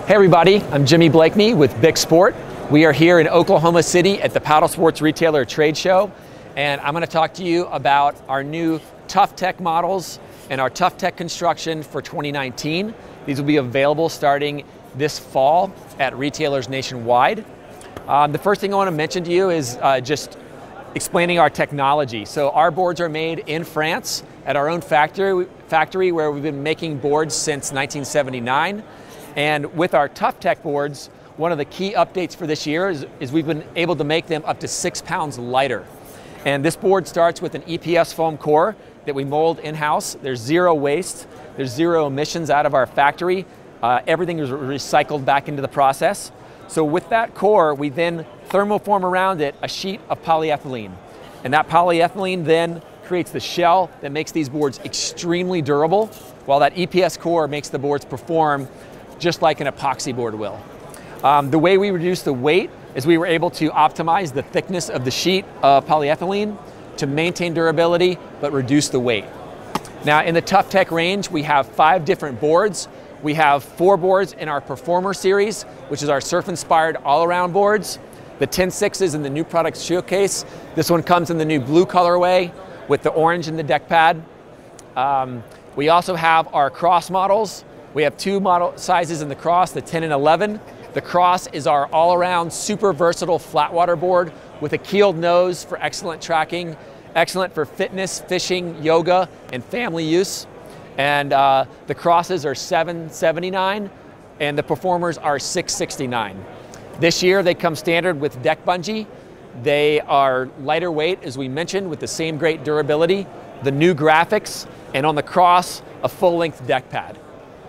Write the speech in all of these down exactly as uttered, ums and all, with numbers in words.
Hey everybody, I'm Jimmy Blakeney with B I C Sport. We are here in Oklahoma City at the Paddlesports Retailer trade show, and I'm going to talk to you about our new TOUGH-TEC models and our TOUGH-TEC construction for twenty nineteen. These will be available starting this fall at retailers nationwide. Um, the first thing I want to mention to you is uh, just explaining our technology. So our boards are made in France at our own factory, factory where we've been making boards since nineteen seventy-nine. And with our TOUGH-TEC boards, one of the key updates for this year is, is we've been able to make them up to six pounds lighter. And this board starts with an E P S foam core that we mold in-house. There's zero waste, there's zero emissions out of our factory. Uh, everything is recycled back into the process. So with that core, we then thermoform around it a sheet of polyethylene. And that polyethylene then creates the shell that makes these boards extremely durable, while that E P S core makes the boards perform just like an epoxy board will. Um, the way we reduce the weight is we were able to optimize the thickness of the sheet of polyethylene to maintain durability but reduce the weight. Now in the TOUGH-TEC range, we have five different boards. We have four boards in our Performer series, which is our surf-inspired all-around boards. The ten sixes in the new product showcase. This one comes in the new blue colorway with the orange in the deck pad. Um, we also have our cross models. We have two model sizes in the cross, the ten and eleven. The cross is our all-around super versatile flat water board with a keeled nose for excellent tracking, excellent for fitness, fishing, yoga, and family use. And uh, the crosses are seven seventy-nine and the Performers are six sixty-nine. This year they come standard with deck bungee. They are lighter weight, as we mentioned, with the same great durability, the new graphics, and on the cross, a full-length deck pad.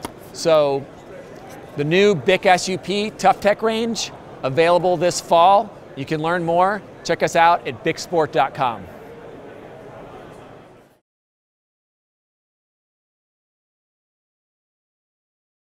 So the new B I C S U P TOUGH-TEC range, available this fall. You can learn more. Check us out at B I C sport dot com.